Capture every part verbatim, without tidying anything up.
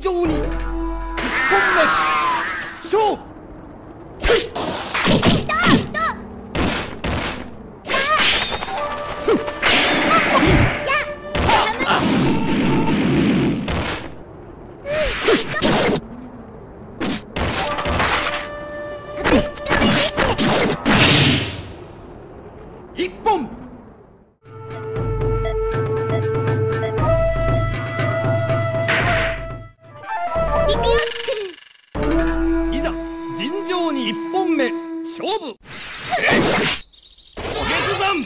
常にいっぽんめ勝負。一本。いざ尋常に一本目勝負。お決断。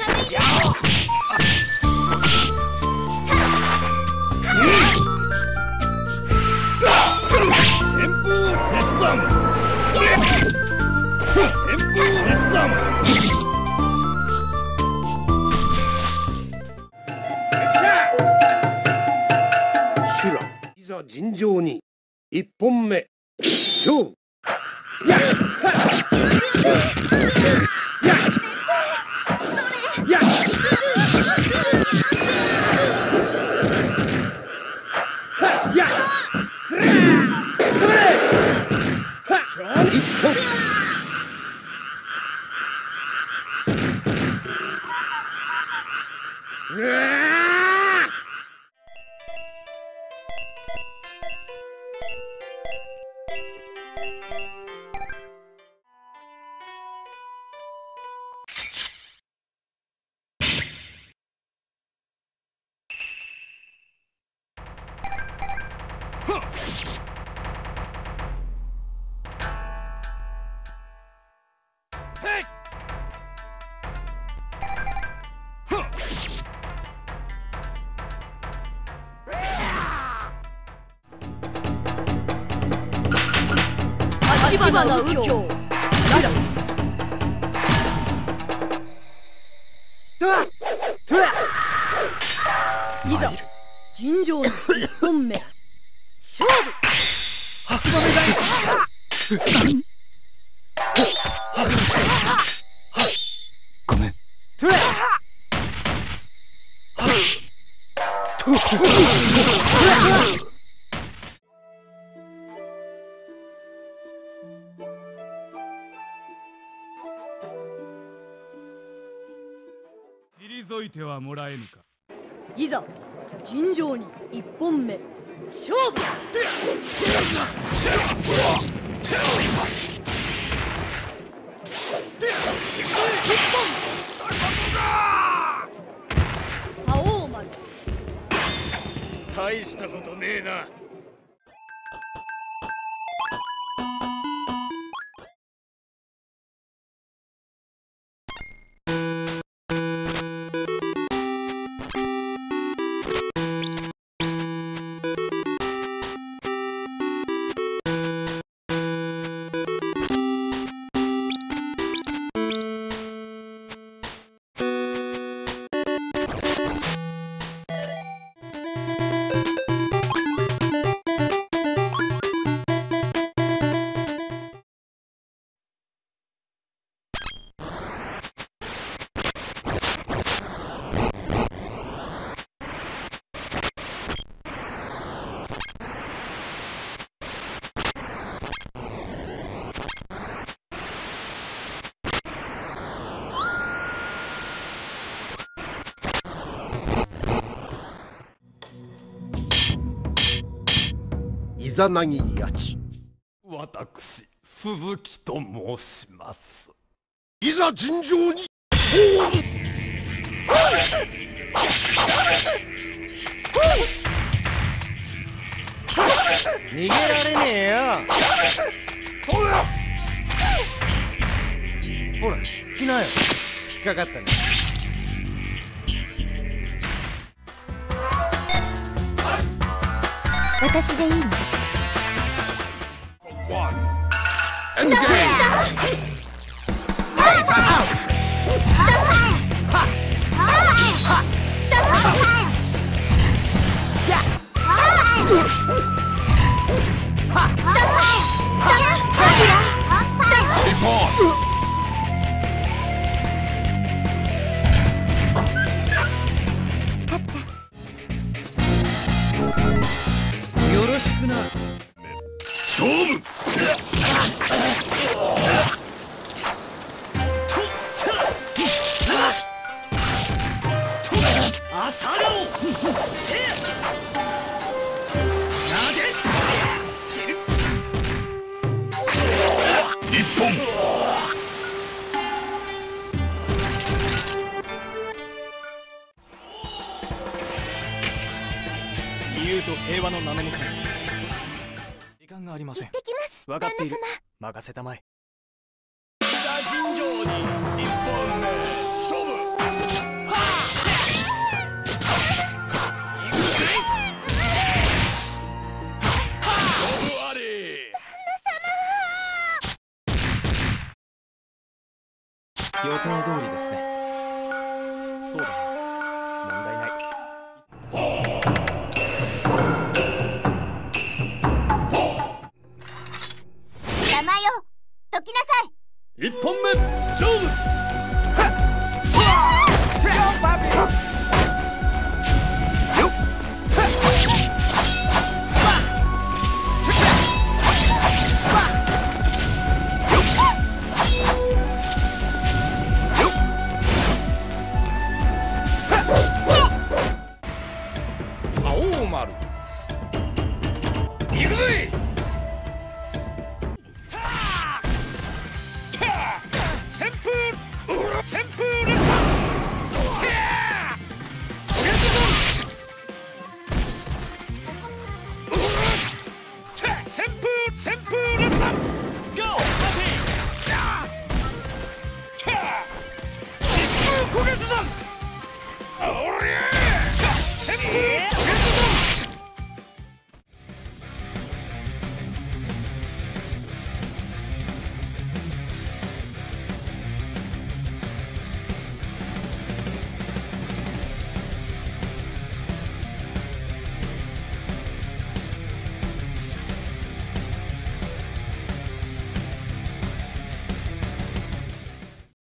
旋風熱山。旋風熱山。いざ尋常に一本目勝負。やっはっやっやっはっやっ止めはっ一本。うわ立花右京ララいざ尋常に一本目勝負。白馬目返し。 ごめん。 トレ退いてはもらえぬか。 いざ尋常に一本目勝負。覇王丸。 大したことねえな。 イザナギヤチ。 私鈴木と申します。 いざ尋常に勝負。 逃げられねえよ。 そうだよ。 ほら来なよ。引っかかったね。 私でいいの？ よろしくな。 勝負。朝顔せやなでしこ一本。自由と平和の名のもとに時間がありません。 行ってきます。 分かっている。 旦那様。 任せたまえ。尋常に一本目勝負。予定通りですね。そうだな。問題ない。